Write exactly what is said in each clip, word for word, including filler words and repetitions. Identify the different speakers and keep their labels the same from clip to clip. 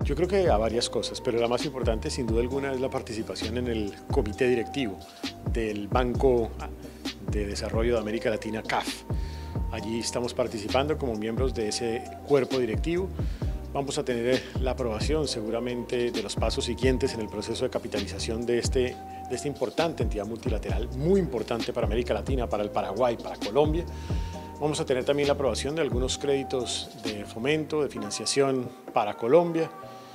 Speaker 1: Yo creo que a varias cosas, pero la más importante sin duda alguna es la participación en el comité directivo del Banco de Desarrollo de América Latina, C A F. Allí estamos participando como miembros de ese cuerpo directivo. Vamos a tener la aprobación seguramente de los pasos siguientes en el proceso de capitalización de, este, de esta importante entidad multilateral, muy importante para América Latina, para el Paraguay, para Colombia. Vamos a tener también la aprobación de algunos créditos de fomento, de financiación para Colombia,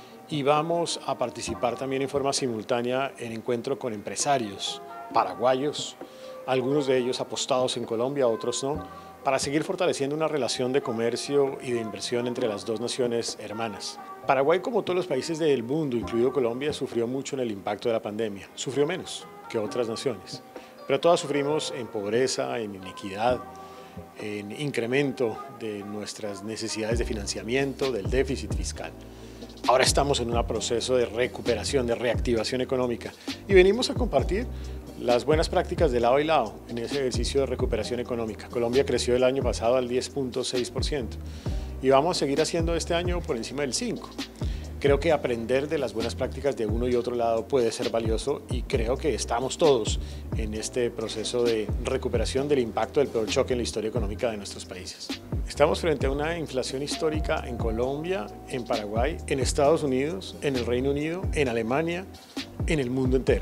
Speaker 1: y vamos a participar también en forma simultánea en encuentro con empresarios paraguayos, algunos de ellos apostados en Colombia, otros no, para seguir fortaleciendo una relación de comercio y de inversión entre las dos naciones hermanas. Paraguay, como todos los países del mundo, incluido Colombia, sufrió mucho en el impacto de la pandemia. Sufrió menos que otras naciones, pero todas sufrimos en pobreza, en inequidad, en incremento de nuestras necesidades de financiamiento, del déficit fiscal. Ahora estamos en un proceso de recuperación, de reactivación económica, y venimos a compartir las buenas prácticas de lado y lado en ese ejercicio de recuperación económica. Colombia creció el año pasado al diez punto seis por ciento y vamos a seguir haciendo este año por encima del cinco por ciento. Creo que aprender de las buenas prácticas de uno y otro lado puede ser valioso, y creo que estamos todos en este proceso de recuperación del impacto del peor choque en la historia económica de nuestros países. Estamos frente a una inflación histórica en Colombia, en Paraguay, en Estados Unidos, en el Reino Unido, en Alemania, en el mundo entero.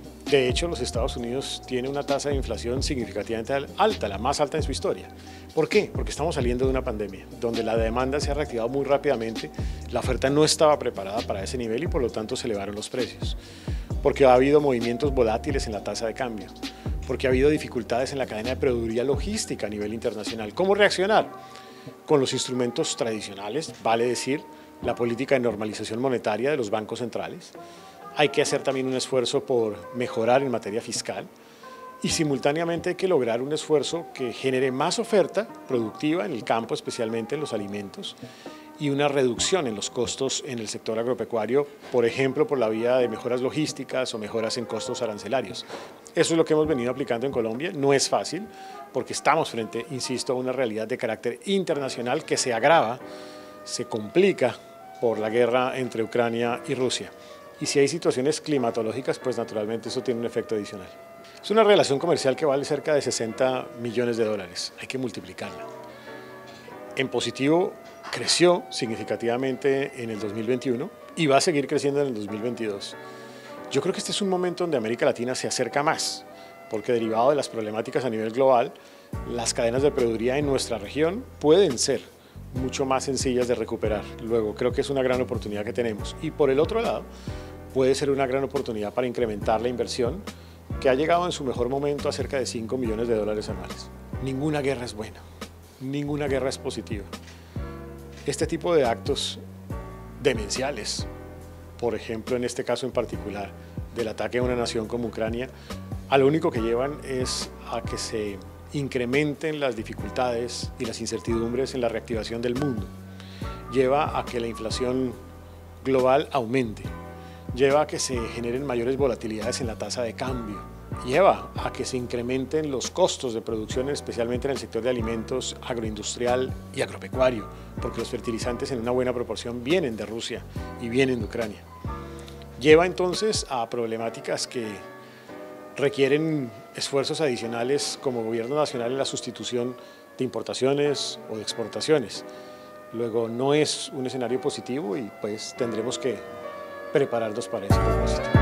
Speaker 1: De hecho, los Estados Unidos tienen una tasa de inflación significativamente alta, la más alta en su historia. ¿Por qué? Porque estamos saliendo de una pandemia, donde la demanda se ha reactivado muy rápidamente, la oferta no estaba preparada para ese nivel y por lo tanto se elevaron los precios. Porque ha habido movimientos volátiles en la tasa de cambio, porque ha habido dificultades en la cadena de proveeduría logística a nivel internacional. ¿Cómo reaccionar? Con los instrumentos tradicionales, vale decir, la política de normalización monetaria de los bancos centrales. Hay que hacer también un esfuerzo por mejorar en materia fiscal, y simultáneamente hay que lograr un esfuerzo que genere más oferta productiva en el campo, especialmente en los alimentos, y una reducción en los costos en el sector agropecuario, por ejemplo, por la vía de mejoras logísticas o mejoras en costos arancelarios. Eso es lo que hemos venido aplicando en Colombia. No es fácil, porque estamos frente, insisto, a una realidad de carácter internacional que se agrava, se complica por la guerra entre Ucrania y Rusia. Y si hay situaciones climatológicas, pues naturalmente eso tiene un efecto adicional. Es una relación comercial que vale cerca de sesenta millones de dólares. Hay que multiplicarla. En positivo, creció significativamente en el dos mil veintiuno y va a seguir creciendo en el dos mil veintidós. Yo creo que este es un momento donde América Latina se acerca más, porque derivado de las problemáticas a nivel global, las cadenas de proveeduría en nuestra región pueden ser mucho más sencillas de recuperar. Luego, creo que es una gran oportunidad que tenemos. Y por el otro lado, puede ser una gran oportunidad para incrementar la inversión, que ha llegado en su mejor momento a cerca de cinco millones de dólares anuales. Ninguna guerra es buena, ninguna guerra es positiva. Este tipo de actos demenciales, por ejemplo en este caso en particular, del ataque a una nación como Ucrania, a lo único que llevan es a que se incrementen las dificultades y las incertidumbres en la reactivación del mundo. Lleva a que la inflación global aumente, lleva a que se generen mayores volatilidades en la tasa de cambio, lleva a que se incrementen los costos de producción, especialmente en el sector de alimentos agroindustrial y agropecuario, porque los fertilizantes en una buena proporción vienen de Rusia y vienen de Ucrania. Lleva entonces a problemáticas que requieren esfuerzos adicionales como gobierno nacional en la sustitución de importaciones o de exportaciones. Luego, no es un escenario positivo y pues tendremos que prepararnos para ese propósito.